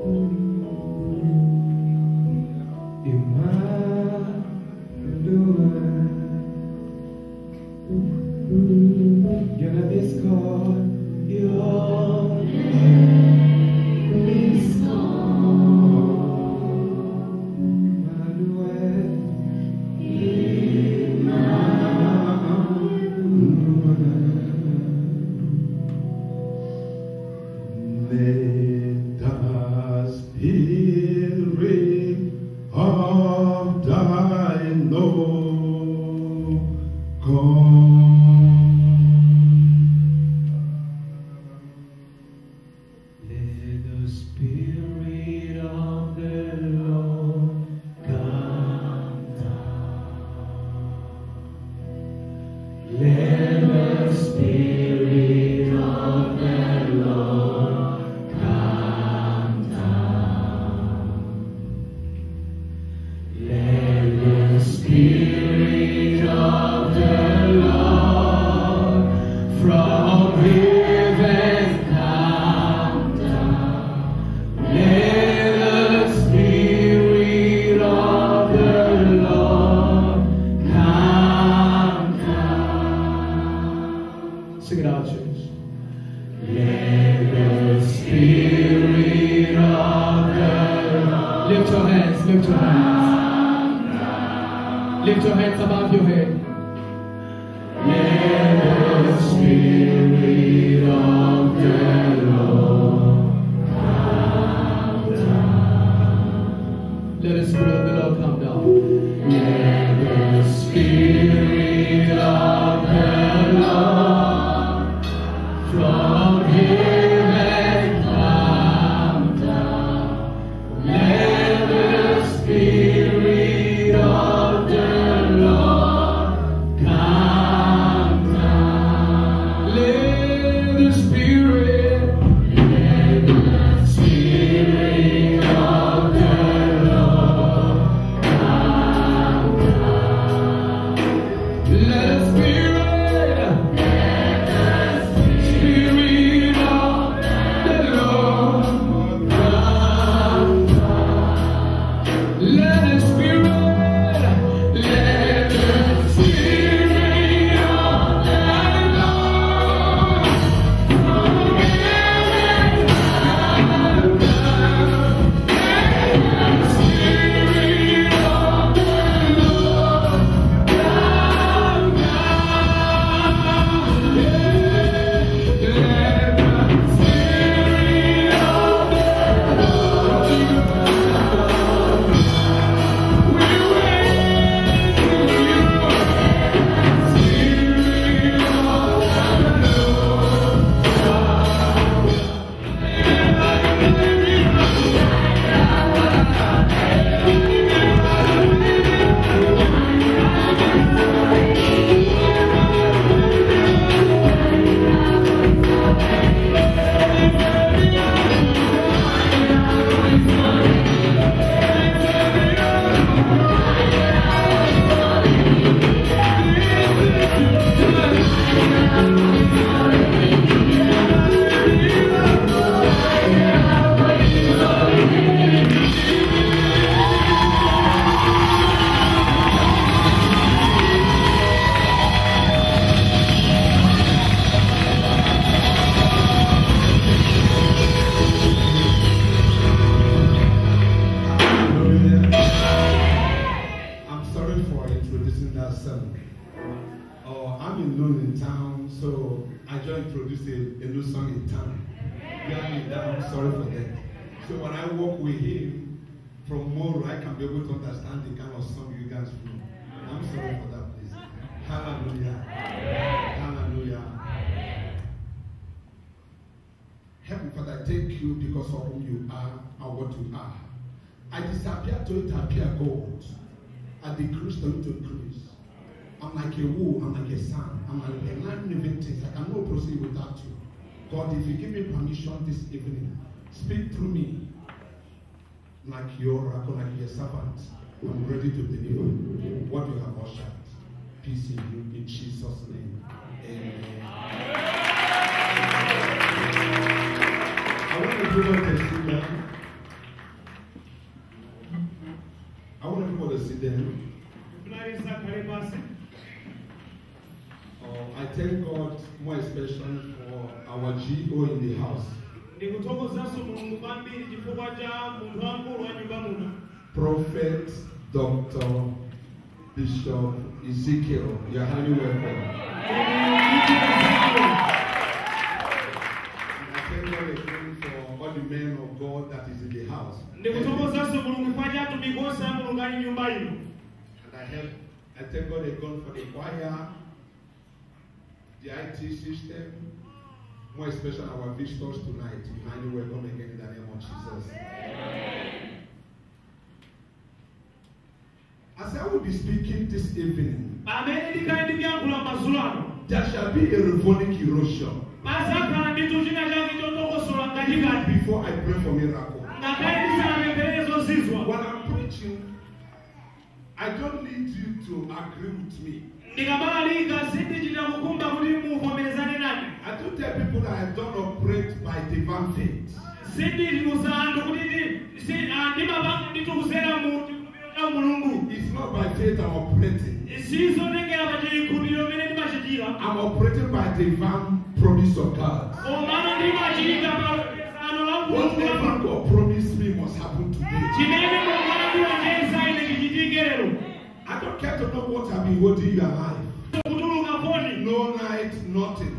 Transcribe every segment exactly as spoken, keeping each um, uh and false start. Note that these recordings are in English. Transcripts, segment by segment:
God, if you give me permission this evening, speak through me like your oracle, like your servant. I'm ready to deliver what you have ushered. Peace in you, in Jesus' name. Amen. I want to give a testimony. sit down. Uh, I thank God more especially for our G O in the house. Prophet Doctor Bishop Ezekiel, you are highly welcome. And I thank God again for all the men of God that is in the house. And I help, I thank God again for the choir, the I T system, more especially our visitors tonight. You highly welcome again in the name of Jesus. As I will be speaking this evening, there shall be a Revonic erosion. Before I pray for miracle. When I'm preaching, I don't need you to agree with me. I don't tell people that I don't operate by divine faith. It's not by faith I'm operating. I'm operating by divine promise of God. Whatever God promised me must happen today. I don't care to know what I've been holding in your life. No night, nothing.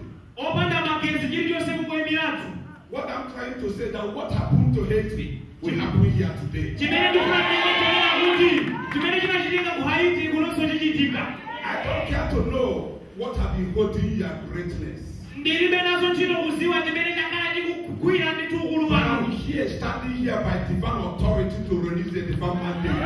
What I'm trying to say that what happened to Haiti will happen here today. I don't care to know what I've been holding your greatness. But I'm here, standing here by divine authority to release the divine mandate.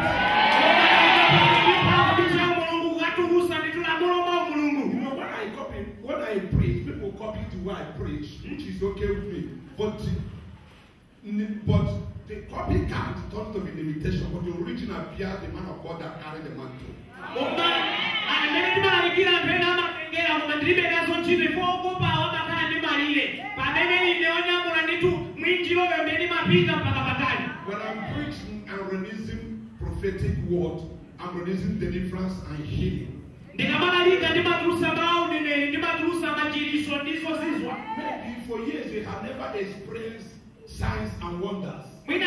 You know, when I copy, when I preach, people copy the way I preach, which is okay with me. But, but the copycat turns to be limitation, but the original appears the man of God that carried the mantle. When I'm preaching and releasing prophetic word, I'm releasing deliverance and healing. Maybe for years they have never experienced signs and wonders.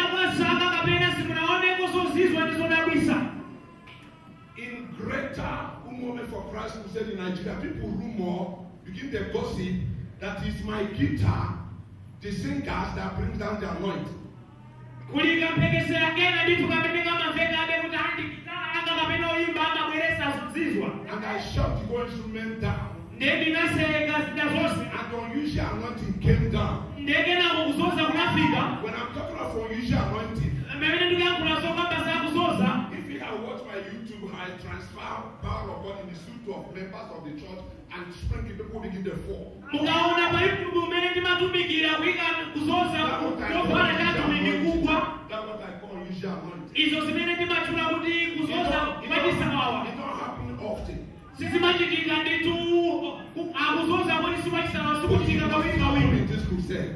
In greater moment for Christ crusade in Nigeria, people rumor, begin the gossip that it's my guitar, the singers that brings down the anointing. And I shut the whole instrument down. And the unusual anointing came down. When I'm talking of unusual anointing, if you have watched my YouTube, I transfer power of God in the suit of members of the church and sprinkle people begin to fall. That's what I call unusual anointing. It don't happen often. In this crusade.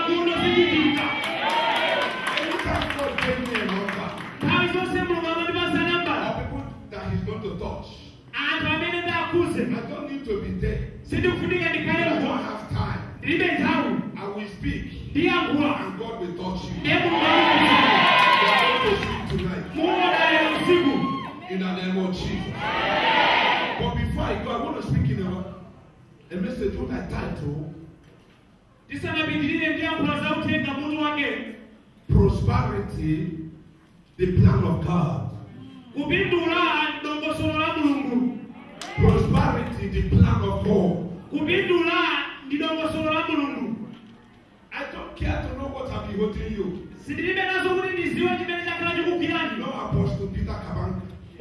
That he's going to touch. I don't need to be there. I don't have time. I will speak. And God will touch you. You are going to speak tonight. In the name of Jesus. But before I go, I want to speak in a, a message what I title Prosperity, the plan of God. Prosperity, the plan of God. I don't care to know what I've been holding you. No Apostle Peter Kabanga.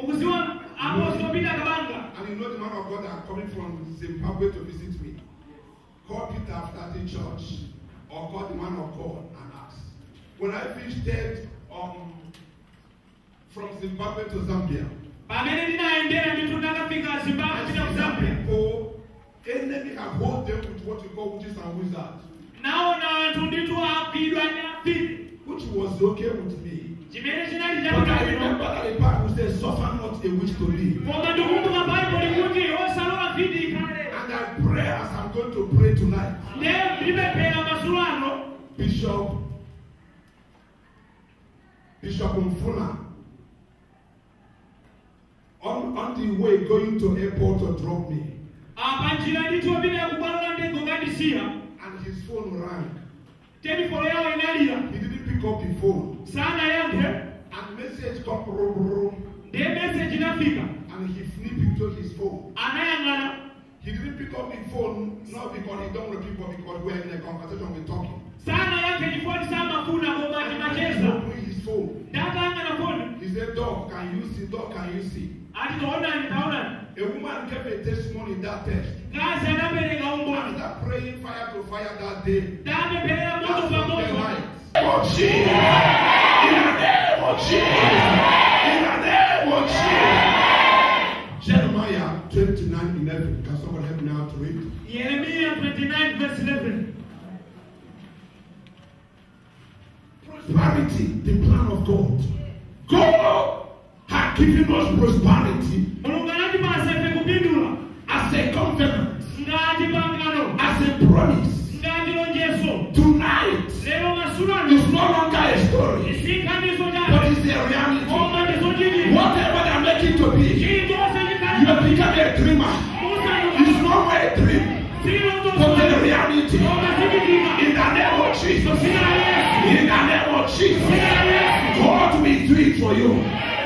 And you know the man of God that are coming from Zimbabwe to visit me. Call Peter after the church or call the man of God and ask. When I visited um, from Zimbabwe to Zambia, people, enemy have hold them with what you call witches and wizards. Which was okay with me. But I remember that the Bible says, suffer not a wish to live. And I pray as I'm going to pray tonight. Bishop Bishop Mfuna, on, on the way going to airport to drop me. And his phone rang. He didn't pick up the phone. And message come rum, and he flipped into his phone. He didn't pick up the phone, not because he don't want people, because we're in a conversation, we're talking. He opened his phone. He said, dog, can you see? Dog, can you see? A woman gave a testimony in that text. After praying fire to fire that day, oh, Jesus. In the name of Jesus. In the name of Jesus. Jeremiah twenty-nine eleven. Can someone help me out to read? Jeremiah twenty-nine verse eleven. Prosperity, the plan of God. God has given us prosperity as a covenant, as a promise. Tonight is no longer a story, but it's a reality. Whatever they make it to be, you have become a dreamer. It's no more a dream, but a reality. In the name of Jesus. In the name of Jesus. God will do it for you.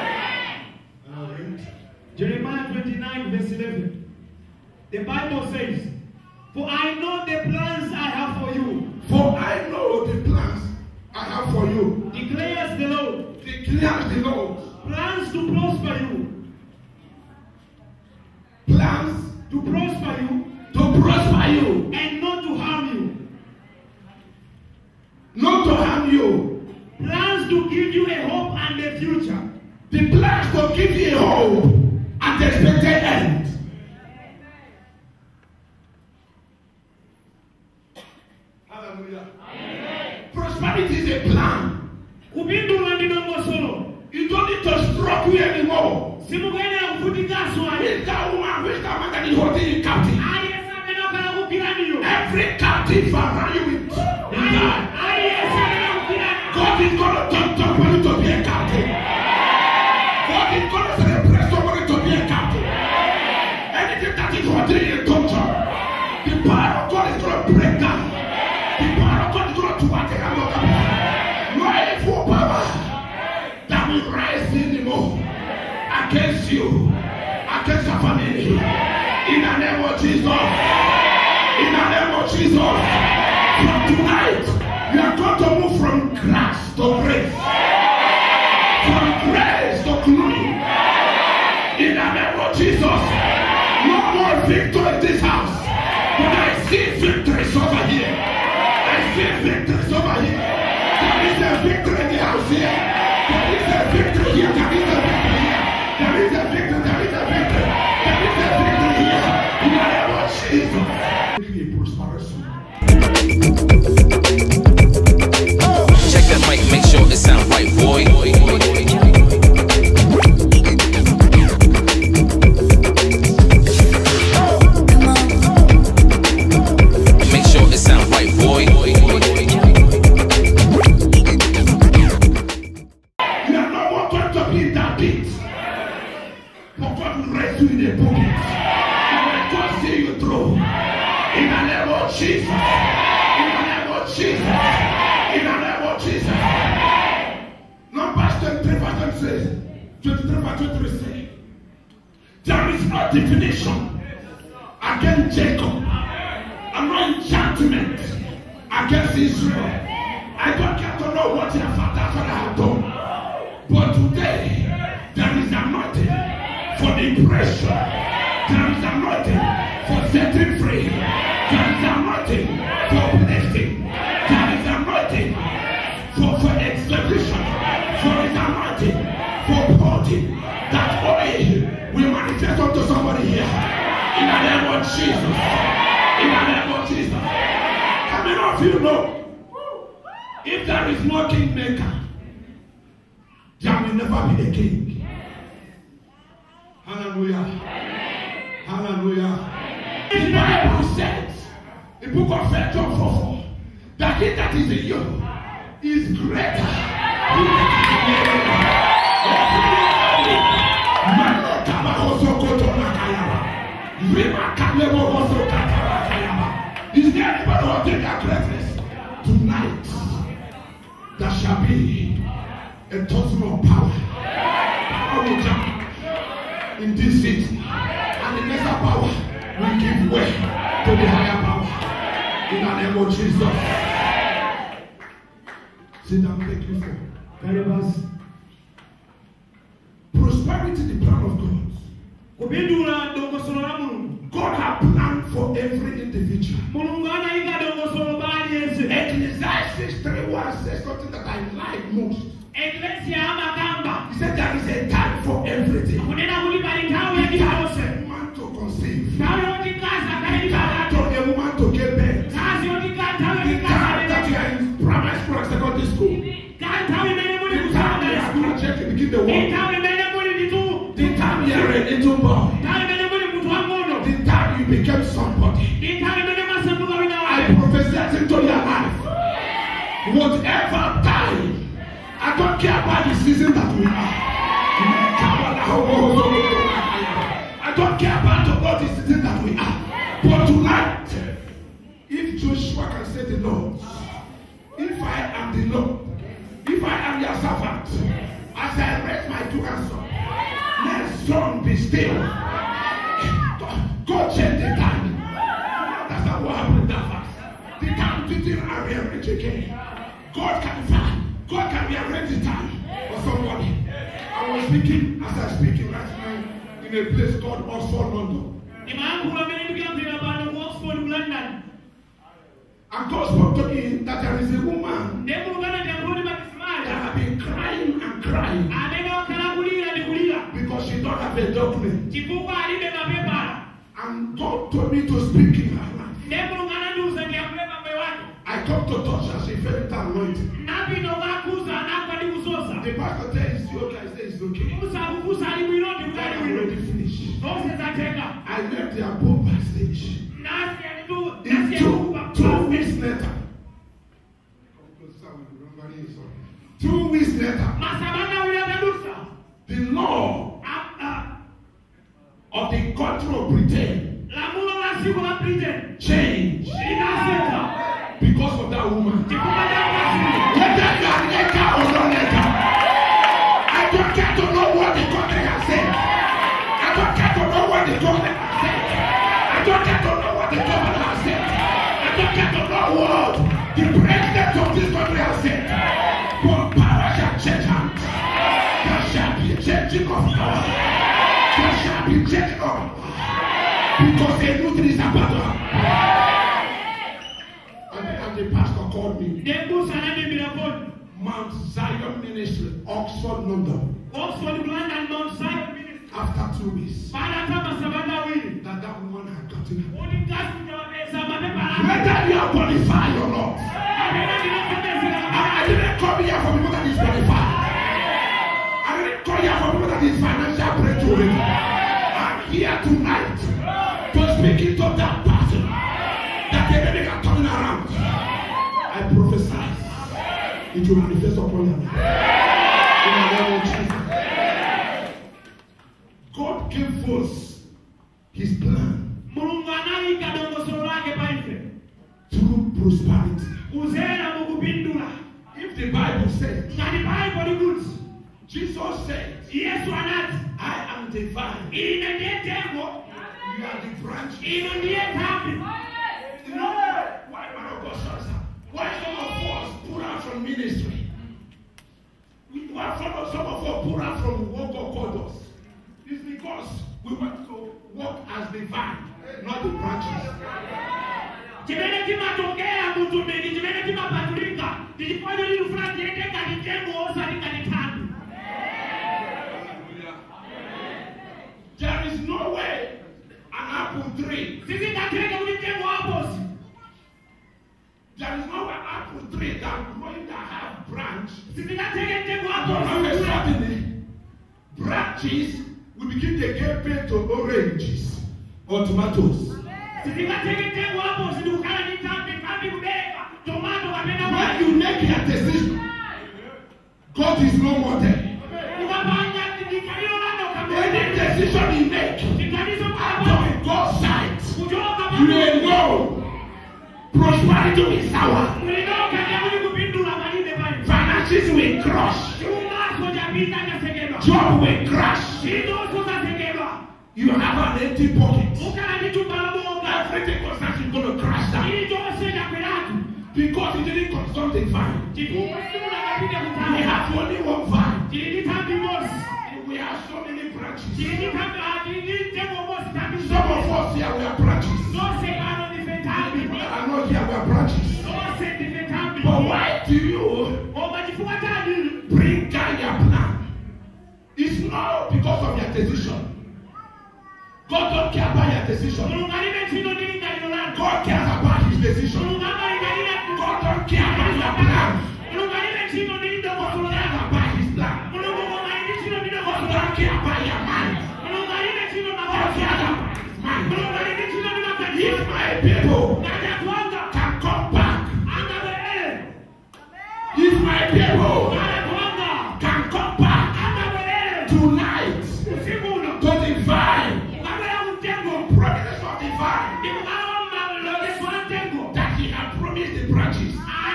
Jeremiah twenty-nine verse eleven. The Bible says, for I know the plans I have for you. For I know the plans I have for you. Declares the Lord. Declares the Lord. Plans to prosper you. Plans to prosper you. To prosper you. And not to harm you. Not to harm you. Plans to give you a hope and a future. The plans to give you a hope and the expected end. Hallelujah. Amen. Prosperity is a plan. You don't need to struggle anymore. Which that woman, which that man that is holding you captive? Every captive around you with God is going to turn somebody to be a captive. God is going to celebrate somebody to be a captive. Anything that is holding you in torture, the power of God is going to break down. The power of God is going to work it out. No evil power that will rise anymore against you, against your family. In the name of Jesus. In the name of Jesus. From tonight, you are going to move from grass to grace. From grace to glory. In the name of Jesus. No more victory in this house. But I see victories over here. I see victories over here. There is a victory in the house here. There is a victory here. There is a victory here. There is a victory. There is a victory. There is a victory here. In the name of Jesus. Check that mic, make sure it sound right, boy. Make sure it sound right, boy. You are not more going to be in that pit. But God will raise you in a pulpit. And let God see you through. In the name of Jesus. In the name of Jesus. In the name of Jesus. Numbers twenty-three verse says, twenty-three verse twenty-three says, there is no definition against Jacob, and no enchantment against Israel. I don't care to know what your father have done, but today there is anointing for the pressure. There is anointing for setting free. There is anointing for blessing. There is anointing for, for execution. There is anointing for body that only will manifest unto somebody here. In the name of Jesus. In the name of Jesus. How many of you know? If there is no kingmaker, there will never be a king. Hallelujah. The Bible says, the book of First John four four, that he that is in you is greater. He is there anybody who will take that greatness? Tonight, there shall be a total of power. Power will jump in this city, and the lesser power will give way to the higher power. In the name of Jesus. Sit down, thank you for Karibas. prosperity, the plan of God. Kubindura ndongosolo la Mulungu. God has planned for every individual. Mulungu anayika ndongosolo bali yense. Ecclesiastes three one says something that I like most. Eklesia amakamba. He said there is a time for everything. Kunena kuti pali nthawi ya chilichonse. A woman to conceive. Nthawi yoti kazi A akayibala. time for a woman to give birth. Kazi yoti kazi nthawi The yoti time that kazi. you are in primary school and secondary school. Kazi nthawi imene muli The time you kusana are school. graduating to begin the work. Nthawi imene muli nditu. The time you are a little boy. Nthawi imene muli munthu wang'ono. The time you became somebody. Nthawi imene masanduka wina I wake. prophesy into your life. Whatever time, I don't care about the season that we are. I don't care about about the season that we are. But tonight, if Joshua can say the Lord, if I am the Lord, if I am your servant, as I raise my two hands up, let sun be still. God change the time. That's not what happened in that fast. The time didn't rearrange again. God can find. God can rearrange the time for somebody. I was speaking as I speaking right now in a place called Oxford, London. And God spoke to me that there is a woman that has been crying and crying because she don't have a document. And God told me to speak in her life. I come to touch her, she felt anointed. The pastor said it's okay, I said it's okay. I already finished. I left the above backstage. In two, two weeks later. Two weeks later. The law of the country of Britain changed because of that woman. Whether you are legal or not legal, I don't care to know what the country has said. I don't care to know what the government has said. I don't care to know what the government has said. I don't care to know what the president of this country has said. But power shall change hands. There shall be a changing of power. There shall be a changing of power. Because a new thing is about to happen. And the pastor called me. Mount Zion Ministry, Oxford, London. Oxford, London, Mount Zion Ministry. After two weeks, that that woman had gotten her. Whether you are qualified or not, I, I didn't come here for people that is qualified. I didn't come here for people that is financial breakthrough. I'm here tonight to speak into that person that the enemy are turning around. I prophesy it will manifest upon your life. In the name of Jesus. God gave us his plan through prosperity. If the Bible says, Jesus said, I am the vine. You are the branch. You know why man of God says that? Why some of us pull out from ministry? Why some of, some of us pull out from what God called us? It's because we want to walk as the vine, not the branches. There is no way an apple tree. There is no way an apple tree that growing that have branch. Suddenly, branches will begin to get paid to oranges. or tomatoes. When you make a decision, God is no more there. Any decision you make out of God's sight, you may know prosperity will sour, finances will crush, job will crash. You have an empty pocket. Everything concerns is going to crash down. Because he didn't consult the vine. We have only one vine. We have so many branches. Some of us here we are branches. People that are not here we are branches. But why do you bring down your plan? It's not because of your decision. God don't care about your decision. God cares about his decision. God don't care about your plan. God cares about his plan. God don't care about your mind. God cares about his mind. If my people can come back, if my people can come back tonight to the vine, promises of the vine, that he had promised the branches,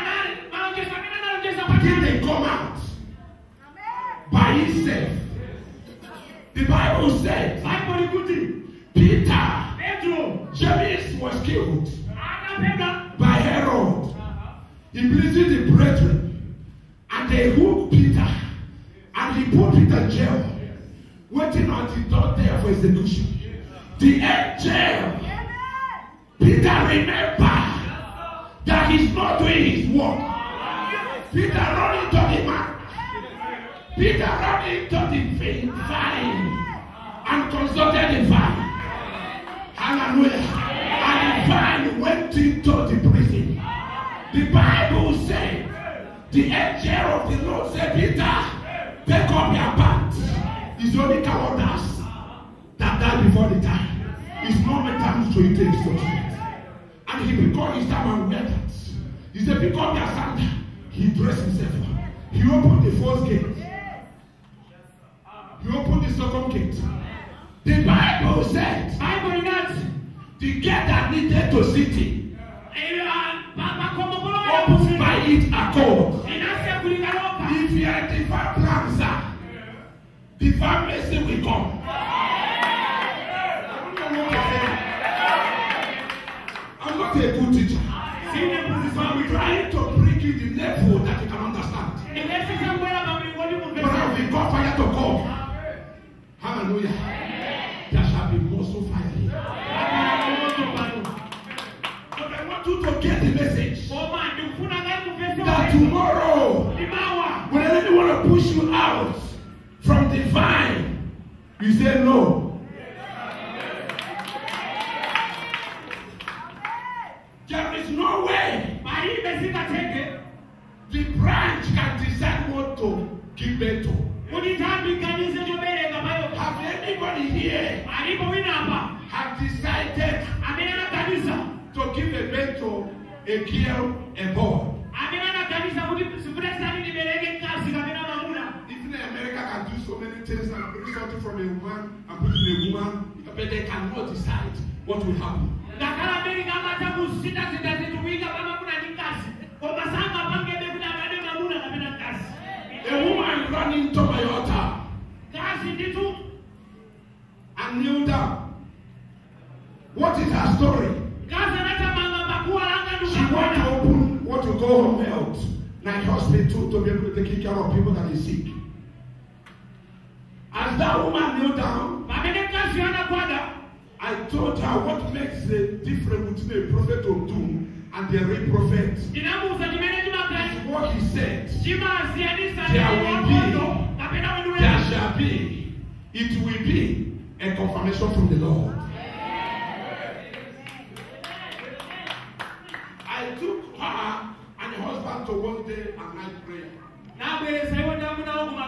until they come out by himself. The Bible said Peter, James was killed by Herod. He visited the brethren and they hooked Peter and he put Peter in jail, waiting until the third day of execution. The angel, Peter, remember that he's not doing his work. Peter ran into the man. Peter ran into the vine and consulted the vine. Hallelujah. And the vine went into the prison. The Bible said, the angel of the Lord said, Peter, take up your pants. It's only cowardice that died before the time. It's not my time to eat instructions. And he became his time and wear that. He said, pick up your sandal. He dressed himself. He opened the first gate. He opened the second gate. The Bible said, the gate that needed to city, opened by its accord. If you are the divine plans, divine mercy will come. I'm not a good teacher. I'm trying to bring you the level that you can understand. But I will call fire to come. Hallelujah. There shall be more so fire here. But I want you to get the message that tomorrow, when anyone want to push you out from the vine, you say no. There is no way the branch can decide what to give birth to. Have anybody here have decided to give a birth to a girl, a boy? Even America can do so many things and bring something from a woman and put in a woman, but they cannot decide what will happen. A woman ran into my altar and kneeled down. What is her story? She wants to open what you call home health, like hospital, to be able to take care of people that are sick. As that woman kneeled down, I told her what makes the difference between a prophet of doom and the real prophet. What he said, there will be, there shall be, it will be a confirmation from the Lord. I took her and her husband to one day and night prayer.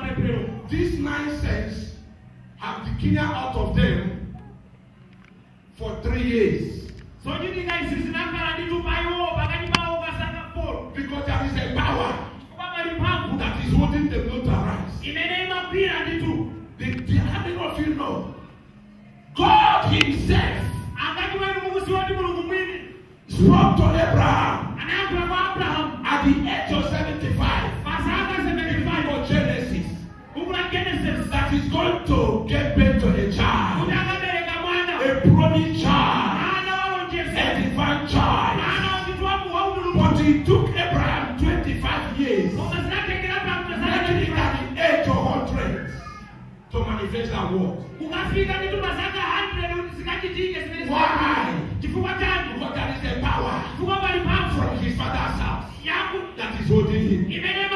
These nine cents have the killer out of them for three years. So you guys is not going to do my work, but I need Because there is a power to that is holding them not to rise. in the name of Peter and the two. The, the, how many of you know? God Himself spoke to Abraham at the age of seventy-five. For Genesis, that is going to get birth to a child, a promised child, a divine child. But it took Abraham twenty-five years, making it at the age of one hundred, to manifest that word. Why? Because there is a power from his father's house that is holding him.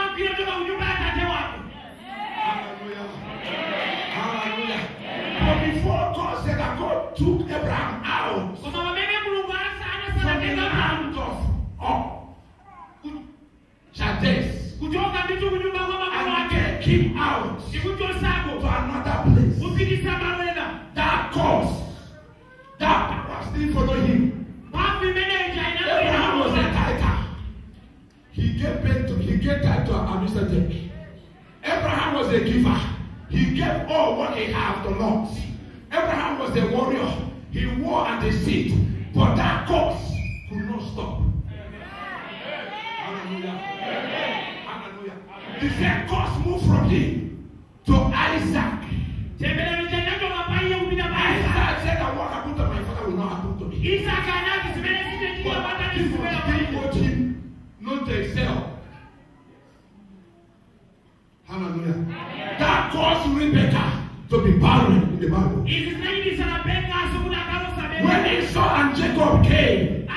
Hallelujah. Hallelujah. But before God said that God took Abraham out from the land of oh, Chaldees and get him out to another place, that cause, that power still follow him. Abraham was a tither. He gave birth to, he gave that to Abimelech. Abraham was a giver. He gave all what he had to Lot. Abraham was a warrior. He war and the seed. But that cause could not stop. Hallelujah. Hallelujah. The same cause moved from him to Isaac. Isaac said that what happened to my father will not happen to me. But people still want him not to excel. Hallelujah. That caused Rebecca to be barren in the Bible. When Esau and Jacob came,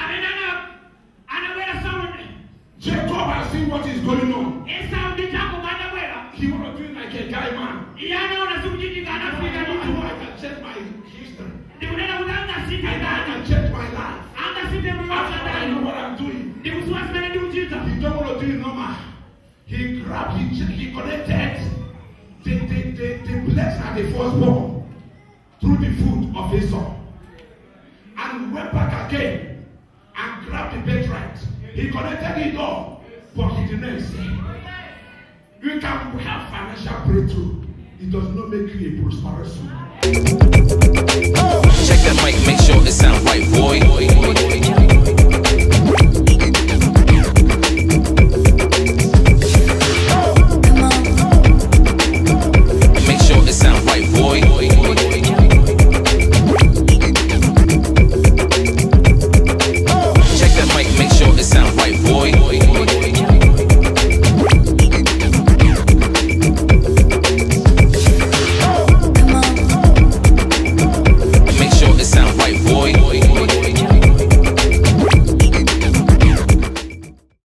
Jacob has seen what is going on. He was doing like a guy man. I can check my history. And I can check my life. After I know what I'm doing. He don't want to do it normal. He grabbed, he, he connected the, the, the, the blessing at the firstborn through the foot of Esau. And went back again and grabbed the birthright. He connected it all, but he didn't say. You can have financial breakthrough. It does not make you a prosperous soul. Check that mic, make sure it sound right, boy.